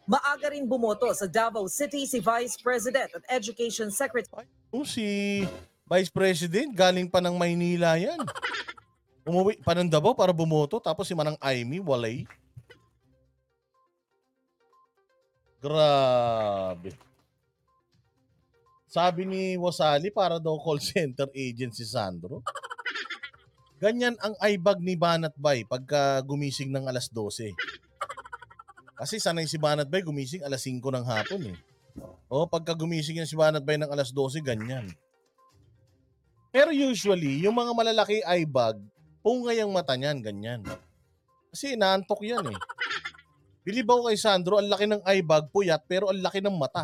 Maaga rin bumoto sa Davao City si Vice President at Education Secretary Si Vice President, galing pa ng Maynila yan. Umuwi pa ng Davao para bumoto, tapos si Manang Aimee, walay. Grabe. Sabi ni Wasali, para daw call center agent si Sandro. Ganyan ang ibag ni Banat Bay pagka gumising ng alas 12. Kasi sanay si Banat Bay gumising alas 5 ng hapon eh. O pagka gumising yan si Banat Bay ng alas 12, ganyan. Pero usually, yung mga malalaki ibag, pungay ang mata niyan, ganyan. Kasi inaantok yan eh. Bilibaw kay Sandro, ang laki ng ibag, puyat, pero ang laki ng mata.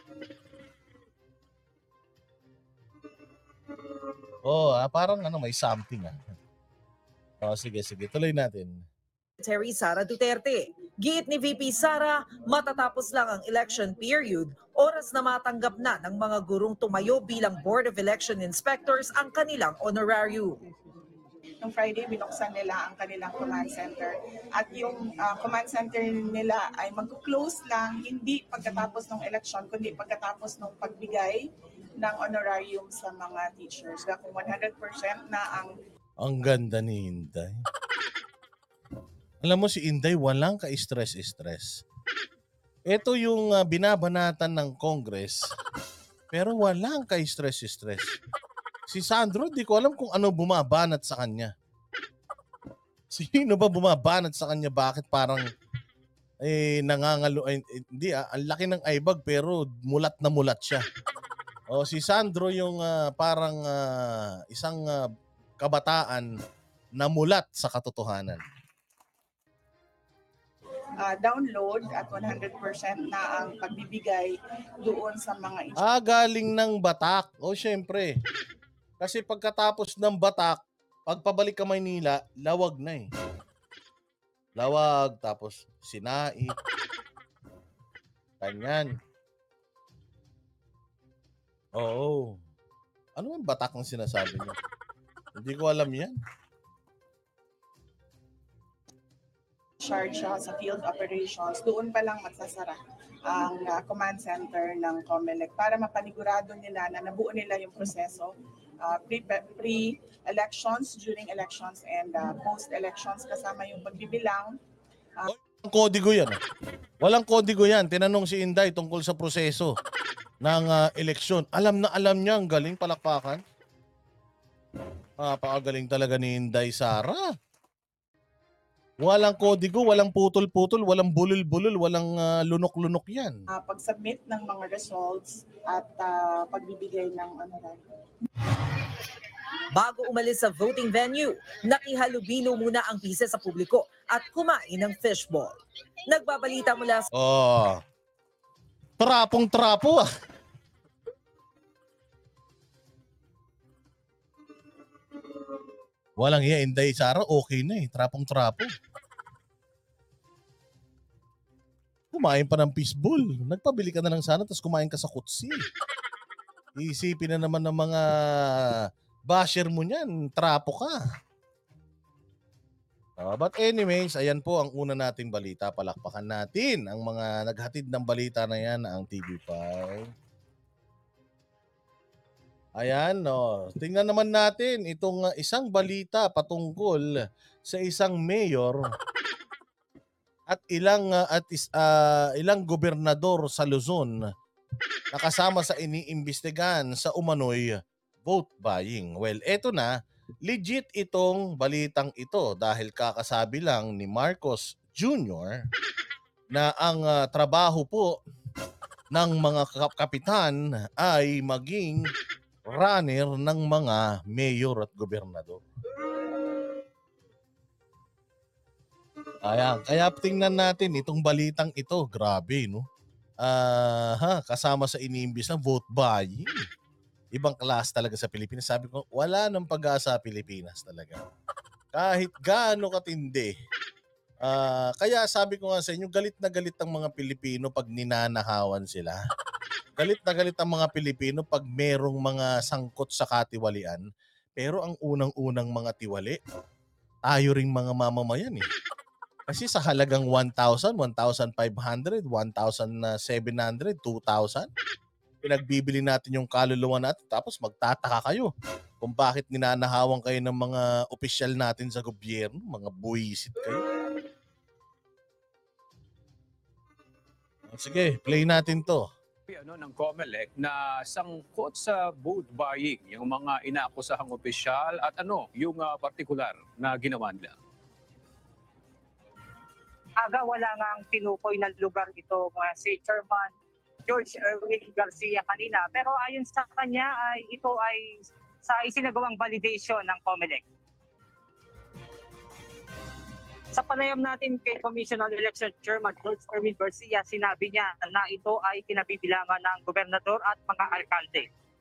Parang may something ah. Sige, tuloy natin. Sara Duterte. Giit ni VP Sara, matatapos lang ang election period, oras na matanggap na ng mga gurong tumayo bilang Board of Election Inspectors ang kanilang honorarium. Nung Friday, binuksan nila ang kanilang command center. At yung command center nila ay mag-close lang, hindi pagkatapos ng election, kundi pagkatapos ng pagbigay ng honorarium sa mga teachers. Kaya kung 100% na ang... Ang ganda ni Inday. Alam mo si Inday, walang ka-stress-stress. Ito yung binabanatan ng Congress, pero walang ka-stress-stress. Si Sandro, di ko alam kung ano bumabanat sa kanya. Sino ba bumabanat sa kanya? Bakit parang nangangalo? Hindi ang laki ng ibag pero mulat na mulat siya. Si Sandro yung parang isang kabataan na mulat sa katotohanan. Download at 100% na ang pagbibigay doon sa mga... Galing ng Batak. Syempre. Kasi pagkatapos ng Batak, pagpabalik ka Maynila, lawag na eh. Lawag, tapos Sinai. Ganyan. Oo. Ano ang Batak ang sinasabi niyo? Hindi ko alam yan. Charge sa field operations, doon pa lang magsasara ang command center ng COMELEC para mapanigurado nila na nabuo nila yung proseso pre-elections, during elections, and post-elections kasama yung pagbibilang. Walang kodigo yan. Walang kodigo yan. Tinanong si Inday tungkol sa proseso ng eleksyon. Alam na alam niya, ang galing, palakpakan. Napakagaling talaga ni Inday Sara. Walang kodigo, walang putol-putol, walang bulol-bulol, walang lunok-lunok yan. Pag-submit ng mga results at pagbibigay ng Bago umalis sa voting venue, nakihalubilo muna ang pisa sa publiko at kumain ng fishball. Nagbabalita mula sa... Trapong-trapo ah. Walang iya, Inday Sara, okay na eh. Trapong-trapo. Kumain pa ng fishball. Nagpabili ka na lang sana tapos kumain ka sa kutsi. Isipin na naman ng mga basher mo niyan, trapo ka. But anyways, ayan po ang una nating balita. Palakpakan natin ang mga naghatid ng balita na yan, ang TV5. Ayan, tingnan naman natin itong isang balita patungkol sa isang mayor at ilang gobernador sa Luzon na kasama sa iniimbestigahan sa umano'y vote buying. Well, eto na, legit itong balitang ito dahil kakasabi lang ni Marcos Jr. na ang trabaho po ng mga kapitan ay maging runner ng mga mayor at gobernador. Ayan, kaya tingnan natin itong balitang ito. Grabe, no? Kasama sa iniimbis ng vote buying. Ibang class talaga sa Pilipinas. Sabi ko, wala nang pag-asa sa Pilipinas talaga. Kahit gaano katindi. Kaya sabi ko nga sa inyo, galit na galit ang mga Pilipino pag ninanahawan sila. Galit na galit ang mga Pilipino pag merong mga sangkot sa katiwalian. Pero ang unang-unang mga tiwali, tayo ring mga mamamayan eh. Kasi sa halagang 1,000, 1,500, 1,700, 2,000, pinagbibili natin yung kaluluwa natin tapos magtataka kayo kung bakit ninanahawan kayo ng mga opisyal natin sa gobyerno, mga buwisit kayo. Sige, play natin to. Ng COMELEC na sangkot sa vote buying yung mga inaakusahang opisyal at yung partikular na ginawa nila. Aga wala nga ang tinukoy ng lugar ito si Chairman George Erwin Garcia kanina. Pero ayon sa kanya ay ito ay sa isinagawang validation ng COMELEC. Sa panayam natin kay Commission on Election Chairman George Erwin Garcia, sinabi niya na ito ay kinabibilangan ng gobernador at mga alkalde.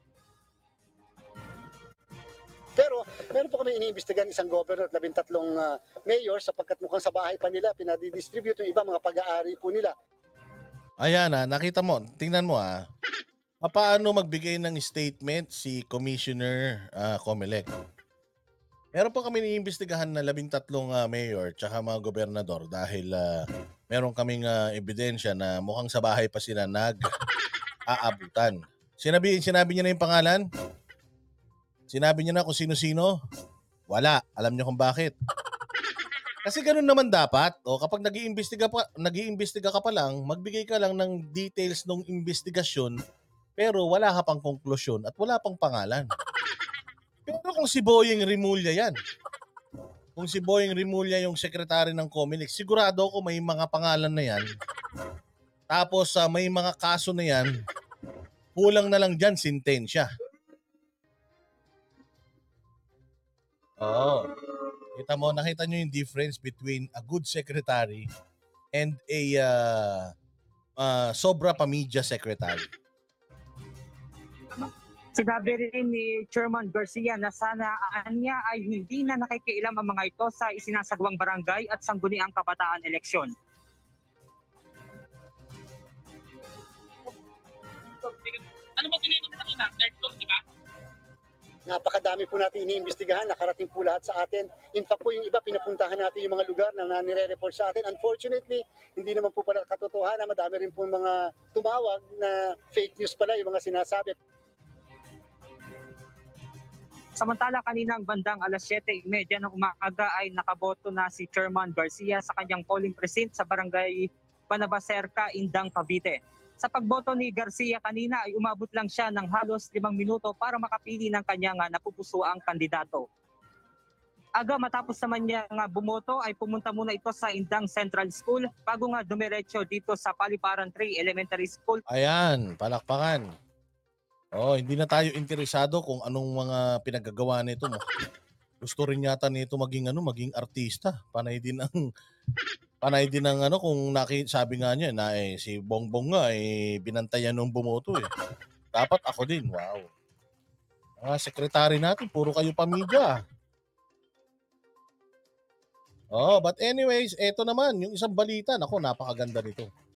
Pero meron po kami iniimbestigahan isang governor at 13 mayor sapagkat mukhang sa bahay pa nila pinadidistribute yung iba mga pag-aari po nila. Ayan nakita mo, tingnan mo paano magbigay ng statement si Commissioner COMELEC. Meron pa kami iniimbestigahan na 13 mayor tsaka mga gobernador dahil meron kaming ebidensya na mukhang sa bahay pa sila nag-aabutan. Sinabi niya na yung pangalan? Sinabi niya na kung sino-sino? Wala. Alam niyo kung bakit? Kasi ganun naman dapat. O kapag nag-iimbestiga ka pa lang, magbigay ka lang ng details ng investigasyon pero wala ka pang konklusyon at wala pang pangalan. Pero kung si Boyeng Rimulya yan, kung si Boyeng Rimulya yung sekretary ng COMELEC, sigurado ko may mga pangalan na yan. Tapos may mga kaso na yan, kulang na lang dyan, sintensya. Oo. Nakita nyo yung difference between a good secretary and a sobra pamilya secretary. Sinabi rin ni Chairman Garcia na sana niya ay hindi na nakikialam ang mga ito sa isinasagawang barangay at sangguniang kabataan eleksyon. Ano ba tinignan na kanina? Third floor, di ba? Napakadami po natin iniimbestigahan, nakarating po lahat sa atin. In fact po yung iba, pinapuntahan natin yung mga lugar na nire-report sa atin. Unfortunately, hindi naman po pala katotohanan. Madami rin po mga tumawag na fake news pala yung mga sinasabi. Samantala kaninang bandang alas 7:30 ng umaga ay nakaboto na si Chairman Garcia sa kanyang polling precinct sa barangay Panabaserca, Indang, Cavite. Sa pagboto ni Garcia kanina ay umabot lang siya ng halos 5 minuto para makapili ng kanyang napupusuang kandidato. Aga matapos naman niya bumoto ay pumunta muna ito sa Indang Central School bago nga dumiretso dito sa Paliparan 3 Elementary School. Ayan, palakpakan. Hindi na tayo interesado kung anong mga pinagagawa nito mo. Gusto rin yata nito maging artista. Panay din ang kung sabi nga niya na si Bongbong nga binantayan nung bumoto Dapat ako din. Wow. Mga sekretary natin puro kayo pamilya. But anyways, eto naman yung isang balita, napakaganda nito.